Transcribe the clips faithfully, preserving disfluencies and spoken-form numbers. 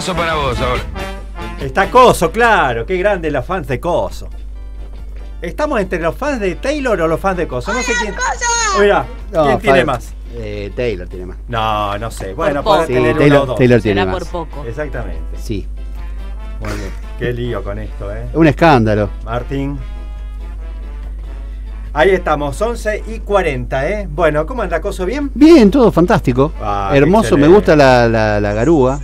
Coso para vos ahora. Está Coso, claro. Qué grande los fans de Coso. ¿Estamos entre los fans de Taylor o los fans de Coso? No sé quién. Mira, No, ¿quién tiene fan- más? Eh, Taylor tiene más. No, no sé. Bueno, poco. podés Sí, tener uno o Taylor, dos. Taylor tiene Será más. por poco. Exactamente. Sí. Muy bien. Qué lío con esto, ¿eh? Un escándalo. Martín. Ahí estamos, once y cuarenta, ¿eh? Bueno, ¿cómo anda Coso? ¿Bien? Bien, todo fantástico. Ah, Hermoso, me excelente. gusta la, la, la garúa.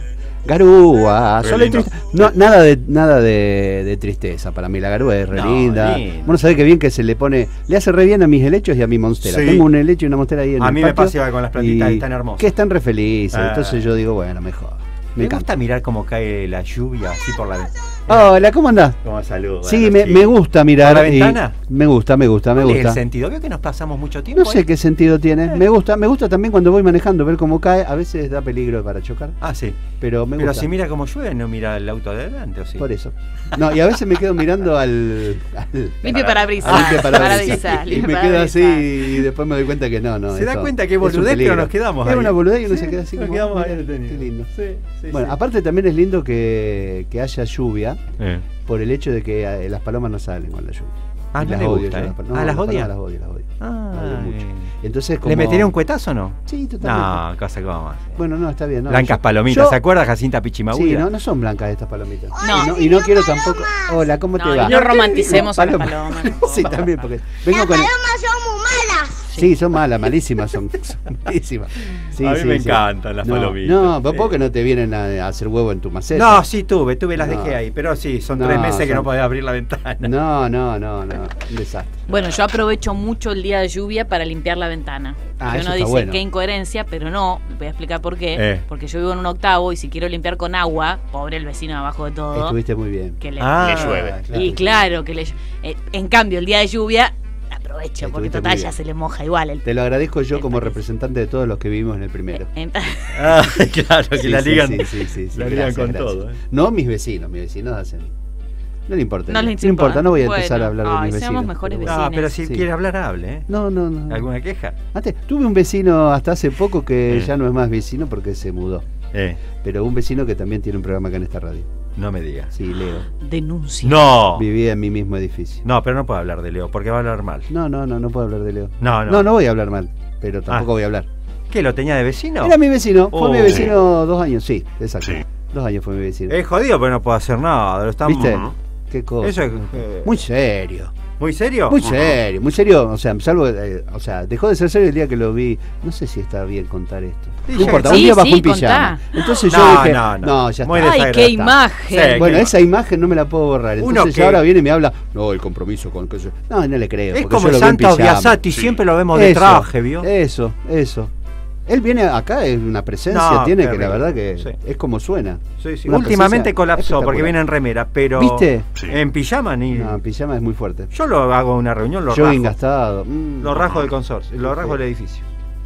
Garúa, Re solo hay lindo. triste- no, nada de nada de, de tristeza para mí. La garúa es re No, linda. lindo. Bueno, sabés que bien que se le pone, le hace re bien a mis helechos y a mi monstera. Sí. Tengo un helecho y una monstera ahí en A el mí me patio pasa igual con las plantitas, y están hermosas. que están re felices. Ah. Entonces yo digo, bueno, mejor. Me, Me gusta encanta. mirar cómo cae la lluvia así por la ventana. Hola, ¿cómo andás? Como saludo. Sí, me, me gusta mirar. ¿Por la y- ventana? Me gusta, me gusta, me ¿Cuál es el gusta. sentido? Veo que nos pasamos mucho tiempo. No sé ahí. qué sentido tiene. Eh. Me gusta, me gusta también cuando voy manejando, ver cómo cae. A veces da peligro para chocar, Ah, sí. pero me Pero gusta. si mira cómo llueve, no mira el auto de adelante, ¿o sí? Por eso. No, y a veces me quedo mirando al. al Limpio parabrisas. al limpio parabrisas. Parabrisas, Y limpio me quedo parabrisas. así y después me doy cuenta que no, no. Se da eso cuenta que es un boludez, pero peligro. nos quedamos Es ahí. una boludez y uno Sí, se queda así nos como. quedamos ahí "Mira, detenidos". qué lindo. Sí, sí, Bueno, sí. aparte también es lindo que, que haya lluvia Eh. por el hecho de que eh, las palomas no salen con la lluvia. Ah, Y no las le odio gusta, yo, ¿eh? las pal- Ah, ¿las las odia? palomas las odio, las odio. Ah, Las odio mucho. eh. Entonces, como... ¿Le metería un cuetazo o no? Sí, totalmente. No, cosa como más. Bueno, no, está bien. No, Blancas yo- palomitas, yo- ¿se acuerda Jacinta Pichimahuida? Sí, no, no son blancas estas palomitas. No. Y no, y no quiero tampoco. Hola, ¿cómo No, te y va? no romanticemos a las Paloma. palomas. Sí, también, porque vengo Las con. palomas son muy malas. Sí, son malas, malísimas, son, son malísimas. Sí, A mí sí, me sí. encantan las no, palomitas. No, vos Sí. porque no te vienen a, a hacer huevo en tu maceta. No, sí tuve, tuve, las No. dejé ahí. Pero sí, son No, tres meses que son- no podía abrir la ventana. No, no, no, no, un desastre. Bueno, yo aprovecho mucho el día de lluvia para limpiar la ventana. Ah, Que eso uno está dice bueno. qué incoherencia, pero no, voy a explicar por qué. Eh. Porque yo vivo en un octavo y si quiero limpiar con agua, pobre el vecino de abajo de todo, Estuviste muy bien. que le, Ah, le llueve. claro. Y claro, que le eh, en cambio el día de lluvia aprovecho, porque Estuviste total muy ya bien. se le moja igual el Te lo agradezco yo el como país. representante de todos los que vivimos en el primero. En- Ah, claro, que Sí, la sí, ligan. Sí, sí, sí, sí, la ligan gracias, con gracias. todo. ¿eh? No mis vecinos, mis vecinos hacen. No le importa. No no, les no importa, no voy a Bueno, empezar a hablar de ay, mis vecinos. seamos mejores pero No, vecinos. pero si Sí. quiere hablar, hable. ¿eh? No, no, no. ¿Alguna queja? Antes, tuve un vecino hasta hace poco que Eh. ya no es más vecino porque se mudó. Eh, Pero un vecino que también tiene un programa acá en esta radio. no me digas. Sí, Leo. Denuncia. No. Vivía en mi mismo edificio. No, pero no puedo hablar de Leo, porque va a hablar mal. No, no, no, no puedo hablar de Leo. No, no. No, no voy a hablar mal, pero tampoco Ah. voy a hablar. ¿Qué, lo tenía de vecino? Era mi vecino, fue Oh. mi vecino dos años, sí, exacto. Dos años fue mi vecino. Es jodido, pero no puedo hacer nada. Lo estamos... ¿Viste? Qué cosa. Eso es... eh, Muy serio. ¿Muy serio? Muy serio, muy serio, o sea, salvo, eh, o sea, dejó de ser serio el día que lo vi. No sé si está bien contar esto. Sí, No ya- importa, Sí, un día bajo sí, un pijama. contá. Entonces No, yo dije, no, no, no. ya Muy está. Ay, qué desagradable. imagen. Sí. Bueno, que- esa imagen no me la puedo borrar. Uno Entonces que- ya ahora viene y me habla, no, el compromiso con que yo. No, no le creo. Es porque como yo lo vi en Santa pijama. Biasati, siempre lo vemos de Eso, traje, ¿vio? Eso, eso. Él viene acá, es una presencia, No, tiene qué que la rico. verdad que Sí. es como suena. Sí, sí. Una Últimamente presencia colapsó porque espectacular. viene en remera, pero... ¿Viste? En pijama ni... No, en pijama es muy fuerte. Yo lo hago en una reunión, lo Jogging rajo. gastado. mm. Lo rajo del consorcio, lo rajo Sí. del edificio.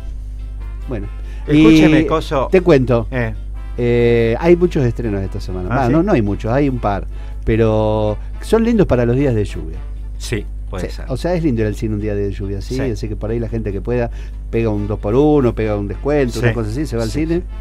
Bueno. Escúcheme, Y coso. Te cuento. Eh, Eh, hay muchos estrenos esta semana. ¿Ah, Ah, sí? no, no hay muchos, hay un par. Pero son lindos para los días de lluvia. sí, puede Sí, ser. o sea, es lindo ir al cine un día de lluvia, ¿sí? Sí. Así que por ahí la gente que pueda pega un dos por uno, pega un descuento, Sí. una cosa así, se va al Sí. cine.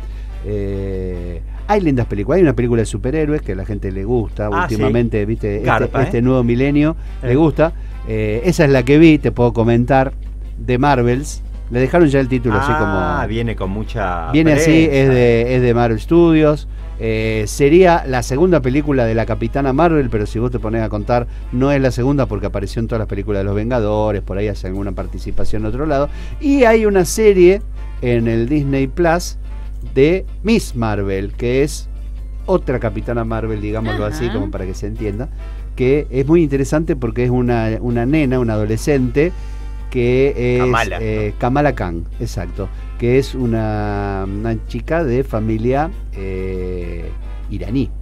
Eh, hay lindas películas. Hay una película de superhéroes que a la gente le gusta Ah, últimamente, ¿viste? Este, Garpa, este ¿eh? nuevo milenio Eh. le gusta. Eh, esa es la que vi, te puedo comentar, de Marvels. Le dejaron ya el título así como... Ah, viene con mucha... Viene así, prensa. es de, es de Marvel Studios. Eh, sería la segunda película de la Capitana Marvel, pero si vos te pones a contar, no es la segunda porque apareció en todas las películas de los Vengadores, por ahí hace alguna participación en otro lado. Y hay una serie en el Disney Plus de Miss Marvel, que es otra Capitana Marvel, digámoslo Ajá. así, como para que se entienda, que es muy interesante porque es una, una nena, una adolescente, que es Kamala, eh, Kamala Khan, exacto, que es una, una chica de familia eh, iraní.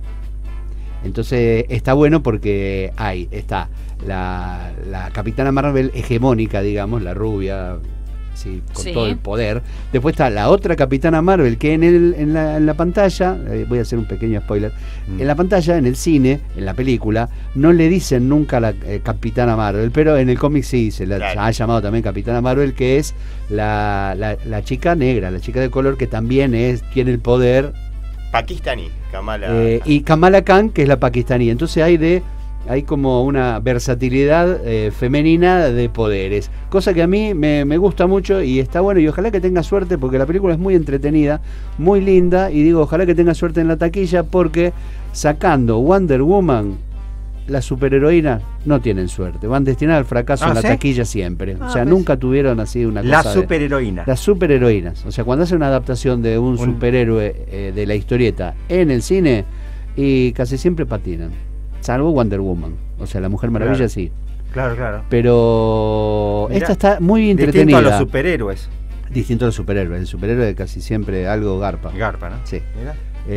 Entonces está bueno porque hay, está la, la Capitana Marvel hegemónica, digamos, la rubia, sí, con Sí. todo el poder. Después está la otra Capitana Marvel que en, el, en, la, en la pantalla, eh, voy a hacer un pequeño spoiler, Mm. en la pantalla, en el cine, en la película, no le dicen nunca la eh, Capitana Marvel, pero en el cómic sí, se la Claro. ha llamado también Capitana Marvel, que es la, la, la chica negra, la chica de color que también es, tiene el poder pakistaní, Kamala. Eh, y Kamala Khan, que es la pakistaní. Entonces hay de hay como una versatilidad eh, femenina de poderes, cosa que a mí me, me gusta mucho y está bueno, y ojalá que tenga suerte porque la película es muy entretenida, muy linda, y digo, ojalá que tenga suerte en la taquilla porque sacando Wonder Woman, las superheroínas no tienen suerte, van destinadas al fracaso ¿Ah, en la sí? taquilla siempre, Ah, o sea, ¿ves? nunca tuvieron así una cosa. Las de- superheroínas. Las superheroínas, o sea, cuando hacen una adaptación de un, Un- superhéroe eh, de la historieta en el cine, y casi siempre patinan, salvo Wonder Woman, o sea, la Mujer Maravilla Claro. sí, Claro, claro. pero Mirá, esta está muy entretenida. Distinto a los superhéroes. Distinto a los superhéroes, el superhéroe casi siempre algo garpa. Garpa, ¿no? Sí. Mirá.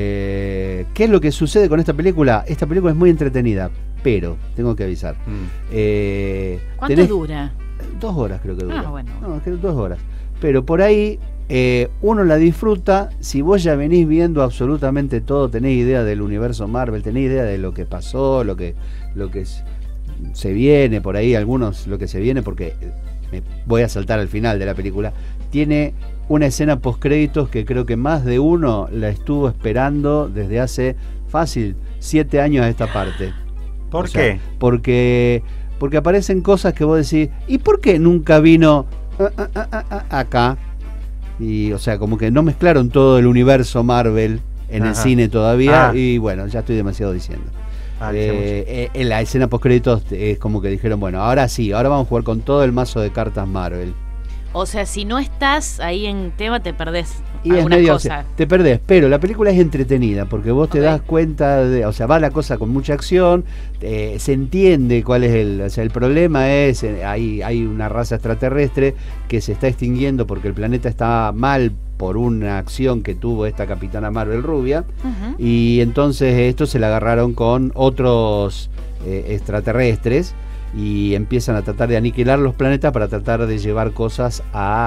Eh, ¿Qué es lo que sucede con esta película? Esta película es muy entretenida, pero tengo que avisar. Mm. Eh, ¿Cuánto tenés- dura? Dos horas creo que dura. Ah, bueno. No, es que dos horas. Pero por ahí eh, uno la disfruta si vos ya venís viendo absolutamente todo, tenés idea del universo Marvel, tenés idea de lo que pasó, lo que, lo que es- se viene por ahí, algunos lo que se viene, porque eh, me voy a saltar al final de la película. Tiene una escena postcréditos que creo que más de uno la estuvo esperando desde hace fácil siete años a esta parte. ¿Por O sea, qué? Porque, porque aparecen cosas que vos decís, ¿y por qué nunca vino ah, ah, ah, ah, ah, acá? Y, o sea, como que no mezclaron todo el universo Marvel en el Ajá. cine todavía, Ah. y bueno, ya estoy demasiado diciendo. Ah, dice Eh, eh, en la escena postcréditos es como que dijeron, bueno, ahora sí, ahora vamos a jugar con todo el mazo de cartas Marvel. O sea, si no estás ahí en tema, te perdés Y es algunas medio, cosas. te perdés, pero la película es entretenida porque vos te Ok. das cuenta de, o sea, va la cosa con mucha acción, eh, se entiende cuál es el, o sea, el problema es, eh, hay, hay una raza extraterrestre que se está extinguiendo porque el planeta está mal por una acción que tuvo esta Capitana Marvel rubia, Ujú. y entonces esto se la agarraron con otros eh, extraterrestres y empiezan a tratar de aniquilar los planetas para tratar de llevar cosas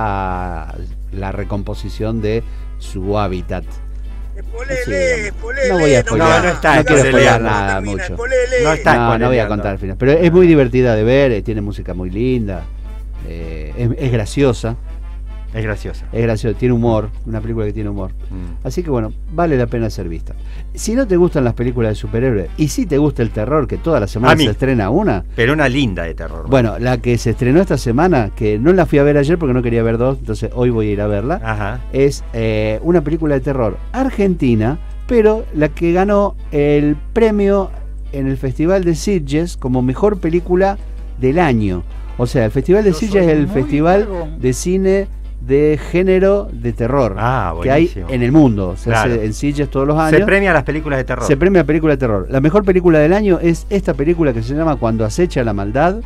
a la recomposición de su hábitat. Así, no voy a spoilear, No, no está no quiero spoilear spoileando. nada mucho. No está No, no voy a spoileando. contar el final, pero es muy divertida de ver, eh, tiene música muy linda, eh, es, es graciosa, Es graciosa. es graciosa, tiene humor, una película que tiene humor. Mm. Así que bueno, vale la pena ser vista. Si no te gustan las películas de superhéroes y si te gusta el terror, que todas las A semanas mí. se estrena una, Pero una linda de terror. bueno, la que se estrenó esta semana, que no la fui a ver ayer porque no quería ver dos, entonces hoy voy a ir a verla, Ajá. es eh, una película de terror argentina, pero la que ganó el premio en el Festival de Sitges como mejor película del año. O sea, el Festival de Yo Sitges soy es el muy festival cagón. de cine de género de terror Ah, que hay buenísimo. en el mundo. Se Claro. hace en Sitges todos los años. Se premia las películas de terror. Se premia película de terror. La mejor película del año es esta película que se llama Cuando acecha la maldad.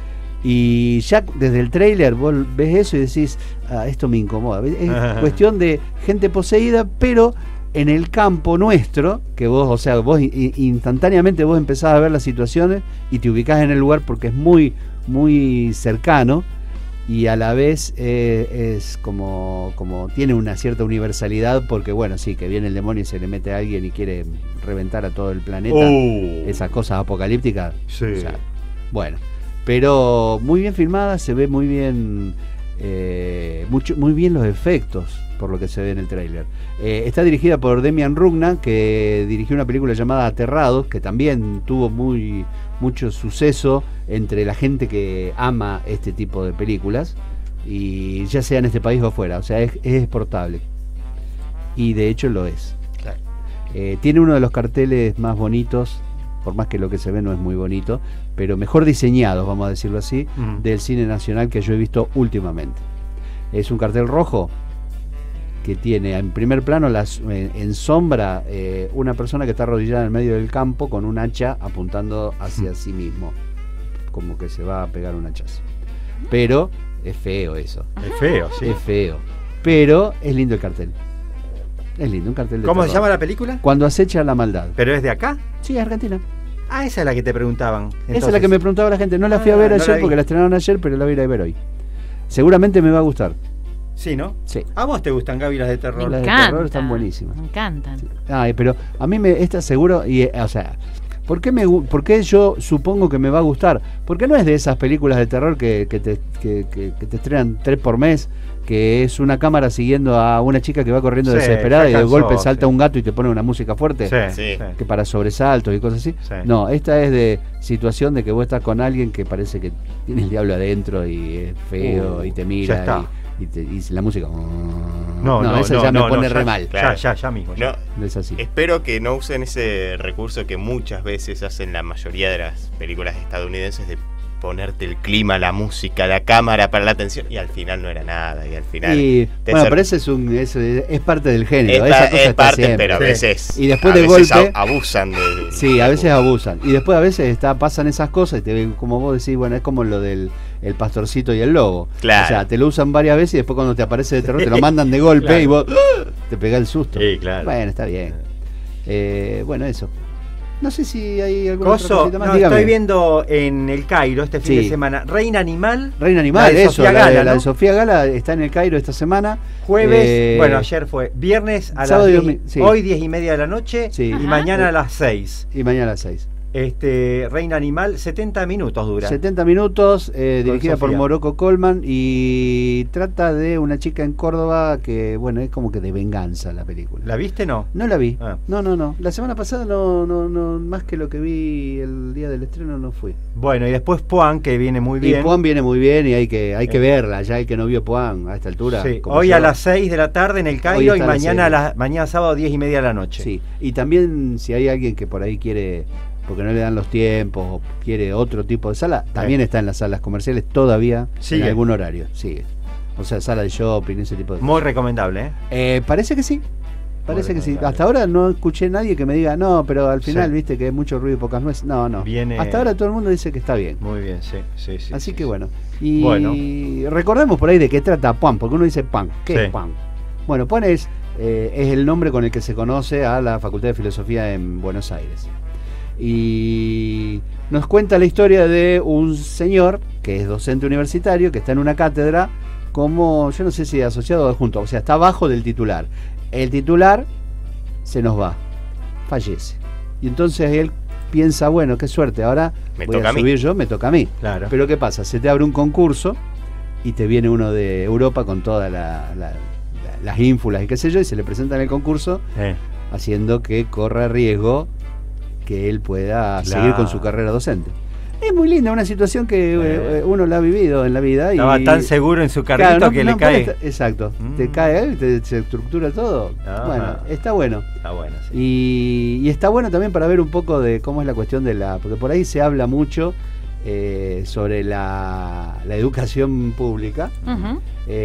Y ya desde el tráiler vos ves eso y decís, ah, esto me incomoda. Es cuestión de gente poseída, pero en el campo nuestro, que vos, o sea, vos i- instantáneamente vos empezás a ver las situaciones y te ubicás en el lugar porque es muy, muy cercano. Y a la vez eh, es como, como tiene una cierta universalidad porque bueno, sí, que viene el demonio y se le mete a alguien y quiere reventar a todo el planeta, Uh, esas cosas apocalípticas, sí. o sea, bueno, pero muy bien filmada, se ve muy bien, eh, mucho, muy bien los efectos por lo que se ve en el tráiler. Eh, está dirigida por Demian Rugna, que dirigió una película llamada Aterrados, que también tuvo muy mucho suceso entre la gente que ama este tipo de películas, y ya sea en este país o afuera, o sea, es, es exportable. Y de hecho lo es. Claro. Eh, tiene uno de los carteles más bonitos, por más que lo que se ve no es muy bonito, pero mejor diseñados, vamos a decirlo así, Mm. del cine nacional que yo he visto últimamente. Es un cartel rojo que tiene en primer plano las, en, en sombra eh, una persona que está arrodillada en el medio del campo con un hacha apuntando hacia sí mismo, como que se va a pegar un hachazo. Pero es feo eso, Es feo, sí. es feo, pero es lindo el cartel. Es lindo, un cartel de ¿Cómo se terror. llama la película? Cuando acecha la maldad. ¿Pero es de acá? Sí, Argentina. Ah, esa es la que te preguntaban. Esa es la Entonces, que me preguntaba la gente. No la fui a Ah, ver no ayer la vi. porque la estrenaron ayer, pero la voy a ir a ver hoy. Seguramente me va a gustar. Sí, ¿no? Sí. ¿A vos te gustan, Gaby, las de terror? Me Las de encanta. terror están buenísimas. Me encantan. Ay, pero a mí me está seguro, y eh, o sea, ¿por qué, me, gu- ¿por qué yo supongo que me va a gustar? Porque no es de esas películas de terror que, que, te, que, que- que te estrenan tres por mes, que es una cámara siguiendo a una chica que va corriendo Sí, desesperada ya y de cansó, golpe sí. salta un gato y te pone una música fuerte. Sí, Sí. sí. Que para sobresaltos y cosas así. Sí. No, esta es de situación de que vos estás con alguien que parece que tiene el diablo adentro y es feo Uh, y te ya mira está. y, y, te, y la música. No, no, esa no, ya no, me pone no, re ya, mal. Claro. Ya, ya, ya mismo. ya. No, No es así. espero que no usen ese recurso que muchas veces hacen la mayoría de las películas estadounidenses de ponerte el clima, la música, la cámara para la atención y al final no era nada y al final Y, te bueno, ser- pero ese es, un, es, es parte del es, género. pa- esa es cosa está parte, siempre. pero a Sí. veces Y después a de veces golpe- a- abusan de Sí, a veces abusan. Y después a veces está, pasan esas cosas y te ven, como vos decís, bueno, es como lo del el pastorcito y el lobo. Claro. O sea, te lo usan varias veces y después cuando te aparece de terror te lo mandan de golpe Claro. y vos ¡ah! te pega el susto. Sí, claro. Bueno, está bien. Eh, bueno, eso. No sé si hay alguna otra Coso, cosita más. no, Dígame. estoy viendo en el Cairo este fin Sí. de semana Reina Animal. Reina Animal, la de eso, Sofía la, de- Gala, la de ¿no? Sofía Gala está en el Cairo esta semana. Jueves, Eh, bueno, ayer fue viernes a sábado las y diez, domi- sí. hoy diez y media de la noche Sí. y Ajá. mañana a las seis. Y mañana a las seis. Este, Reina Animal, setenta minutos dura. setenta minutos, eh, Con dirigida por Sofía. Morocco Colman y trata de una chica en Córdoba que, bueno, es como que de venganza la película. ¿La viste no? No la vi. Ah. No, no, no. La semana pasada no, no, no, más que lo que vi el día del estreno no fui. Bueno, y después Puan, que viene muy bien. Y Puan viene muy bien y hay que, hay que Eh. verla, ya el que no vio Puan a esta altura. Sí, como hoy yo. a las seis de la tarde en el Hoy Cairo y está a las mañana, a seis. la, mañana sábado diez y media de la noche. Sí, y también si hay alguien que por ahí quiere, porque no le dan los tiempos o quiere otro tipo de sala, también está en las salas comerciales todavía Sigue. en algún horario, sigue. O sea, sala de shopping, ese tipo de Muy cosas. recomendable, ¿eh? Eh, parece que sí. Parece que sí. recomendable. Hasta ahora no escuché a nadie que me diga, no, pero al final, Sí. viste que hay mucho ruido y pocas nueces. No, no. Viene- Hasta ahora todo el mundo dice que está bien. Muy bien, sí, sí, sí. Así sí, que sí. bueno. Y Bueno. recordemos por ahí de qué trata Puan, porque uno dice Puan. ¿Qué Sí. es Puan? Bueno, Puan es, eh, es el nombre con el que se conoce a la Facultad de Filosofía en Buenos Aires. Y nos cuenta la historia de un señor que es docente universitario, que está en una cátedra como, yo no sé si asociado o adjunto, o sea, está abajo del titular. El titular se nos va, fallece. Y entonces él piensa, bueno, qué suerte, ahora Me voy toca a a mí. subir yo, me toca a mí. Claro. Pero ¿qué pasa? Se te abre un concurso y te viene uno de Europa con todas la, la- la- las ínfulas y qué sé yo, y se le presenta en el concurso Eh, haciendo que corra riesgo que él pueda Claro. seguir con su carrera docente. Es muy linda, una situación que Eh. eh, uno la ha vivido en la vida. Estaba y, tan seguro en su carrito Claro, no- que no le cae. puede estar- exacto, Mm. te cae, te, se estructura todo. Ajá. Bueno, está bueno. Está bueno, sí. Y, y está bueno también para ver un poco de cómo es la cuestión de la... Porque por ahí se habla mucho eh, sobre la, la educación pública Ujú.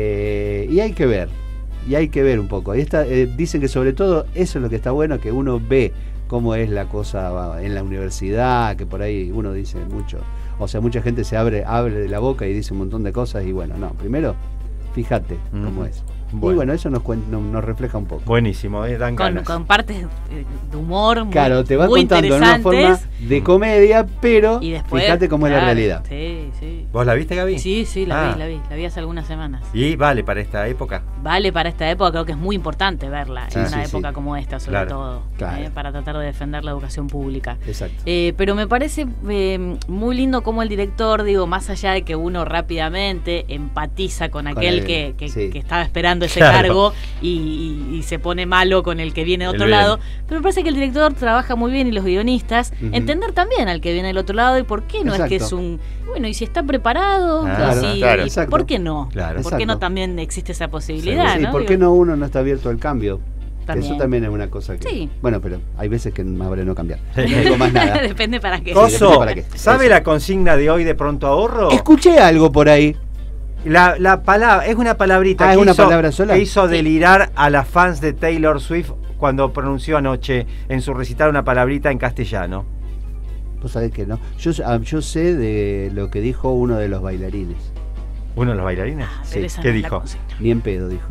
eh, y hay que ver, y hay que ver un poco. Ahí está, eh, dicen que sobre todo eso es lo que está bueno, que uno ve cómo es la cosa va, en la universidad, que por ahí uno dice mucho. O sea, mucha gente se abre, abre de la boca y dice un montón de cosas y bueno, no, primero fíjate cómo Ujú. es. Bueno. Y bueno, eso nos, cuen- nos, nos refleja un poco. Buenísimo, eh, dan Con, ganas. con partes eh, de humor muy, Claro, te va muy contando en una forma interesantes. de comedia, pero Y después, fíjate cómo es la claro, realidad. Sí, sí. ¿Vos la viste, Gaby? Sí, sí, la Ah. vi, la vi. La vi hace algunas semanas. Y vale para esta época. Vale para esta época, creo que es muy importante verla Sí, en sí, una sí. época como esta, sobre Claro, todo, claro. eh, para tratar de defender la educación pública. Exacto. Eh, pero me parece eh, muy lindo como el director, digo, más allá de que uno rápidamente empatiza con aquel él, que, que- sí. que estaba esperando ese Claro. cargo y, y- y se pone malo con el que viene de El otro bien. lado. Pero me parece que el director trabaja muy bien y los guionistas, Ujú. entender también al que viene del otro lado y por qué no es que es Exacto. un... Bueno, y si está preparado, Claro, y si- claro. y Exacto. ¿por qué no? Claro. ¿Por qué no Exacto. también existe esa posibilidad? Sí, ¿no? ¿por Digo, qué no uno no está abierto al cambio? Que También. Eso también es una cosa que... Sí. Bueno, pero hay veces que más vale no cambiar. Sí. No digo más nada. Depende para qué. Cos- Coso, ¿para qué? ¿sabe Eso. la consigna de hoy de Pronto Ahorro? Escuché algo por ahí. La, la palabra, es una palabrita Ah, que, ¿es una hizo, palabra sola? que hizo Sí. delirar a las fans de Taylor Swift cuando pronunció anoche en su recital una palabrita en castellano. Vos sabés que no. Yo, ah, yo sé de lo que dijo uno de los bailarines. ¿Uno de los bailarines? Ah, Sí. pero esa ¿Qué no es la dijo? consigna. Ni en pedo, dijo.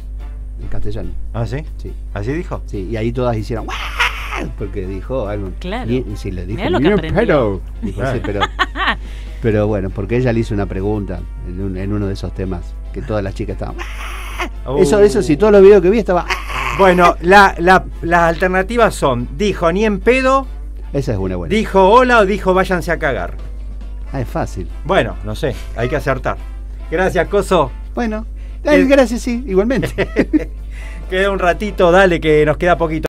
En castellano. ¿Ah, sí? Sí. ¿Así dijo? Sí. Y ahí todas hicieron... "¡Guau!", porque dijo algo. Claro. Ni- sí, le dijo... Mirá lo que "Ni en aprendió". pedo". Dijo, Claro. sí, pero, pero bueno, porque ella le hizo una pregunta en, un- en uno de esos temas. Que todas las chicas estaban... Uh. Eso, eso sí, todos los videos que vi estaba... Bueno, la, la- las alternativas son, dijo ni en pedo, Esa es una buena. dijo hola o dijo váyanse a cagar. Ah, es fácil. Bueno, no sé, hay que acertar. Gracias, Coso. Bueno, Ay, gracias, sí, igualmente. Queda un ratito, dale, que nos queda poquito.